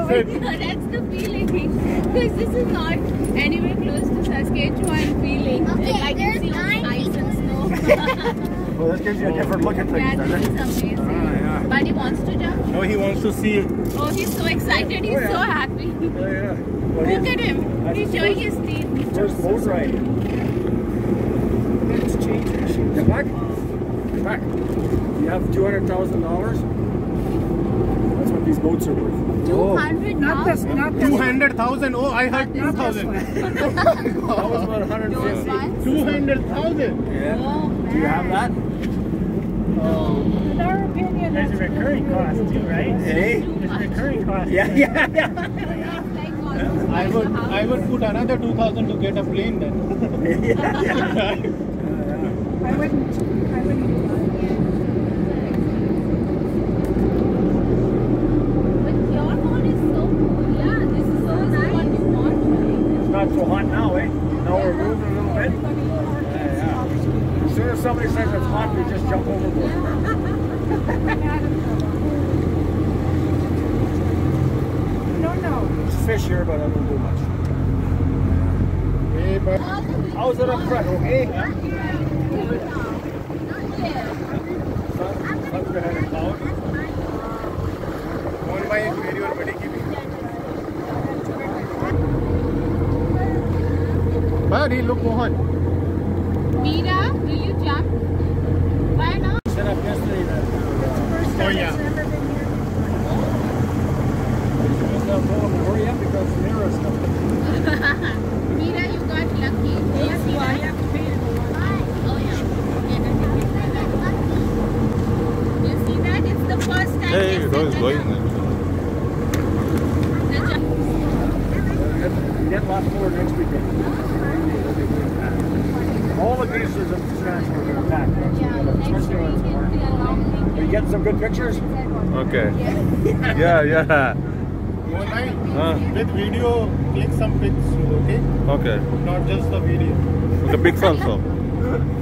said. That's the feeling. Because this is not anywhere close to Saskatchewan feeling. Okay, Like you there's see all the ice and snow. Well, this gives you a different look at things, Yeah, doesn't this it? is amazing. Yeah. But he wants to jump. No, he wants to see it. Oh, he's so excited. He's so happy. Yeah. Well, Look at him. He's showing his teeth. First boat ride. Let's change the shoes. Get back. Get back. You have $200,000. That's what these boats are worth. 200 Not now. this, not this. 200,000. Oh, I heard Not this 2,000. one. That was about 150. 200,000. Yeah. Oh, Do you have that? In our opinion, There's a that's recurring cost too, right? Hey? There's a recurring cost. Yeah. I would put another 2,000 to get a plane then. I wouldn't do that. but your phone is so cool. Yeah, this is so nice. What you want, right? It's not so hot now, eh? Now we're moving a little bit. Yeah. As soon as somebody says it's hot, we just jump overboard. No. There's fish here, but I don't do much. Hey, but How's it up front, okay? Sun's behind a cloud. One by video or body keeping. buddy, look Mohan. Mira, will you jump? Why not? Set up yesterday that. Oh yeah. Hurry up because mirrors coming. Mira, you got lucky. Yes, you are. You have to pay it. Oh yeah. You see that? It's the first time. Hey, they those set going. it up. The jump. Get lots more next weekend. All the beaches in Saskatchewan are packed. Yeah, next Especially week when it's it'll warm. be a long weekend. Are you getting some good pictures? Okay. Yeah. Yeah. With video, click some pics, okay? Okay. Not just the video. The pics also.